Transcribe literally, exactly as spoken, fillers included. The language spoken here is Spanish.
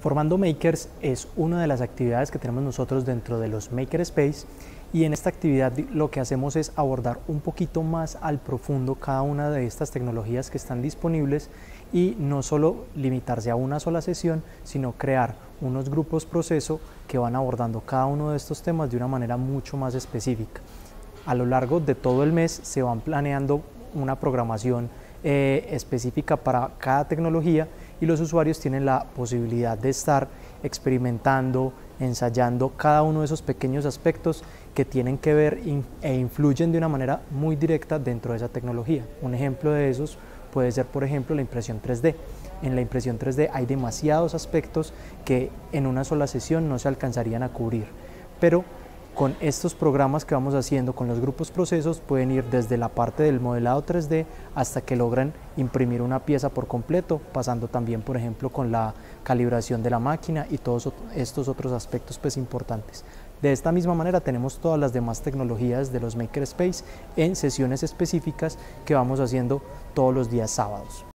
Formando Makers es una de las actividades que tenemos nosotros dentro de los Makerspace, y en esta actividad lo que hacemos es abordar un poquito más al profundo cada una de estas tecnologías que están disponibles y no solo limitarse a una sola sesión, sino crear unos grupos proceso que van abordando cada uno de estos temas de una manera mucho más específica. A lo largo de todo el mes se van planeando una programación eh, específica para cada tecnología, y los usuarios tienen la posibilidad de estar experimentando, ensayando cada uno de esos pequeños aspectos que tienen que ver e influyen de una manera muy directa dentro de esa tecnología. Un ejemplo de esos puede ser, por ejemplo, la impresión tres D. En la impresión tres D hay demasiados aspectos que en una sola sesión no se alcanzarían a cubrir, pero con estos programas que vamos haciendo con los grupos procesos pueden ir desde la parte del modelado tres D hasta que logran imprimir una pieza por completo, pasando también, por ejemplo, con la calibración de la máquina y todos estos otros aspectos pues importantes. De esta misma manera tenemos todas las demás tecnologías de los Makerspace en sesiones específicas que vamos haciendo todos los días sábados.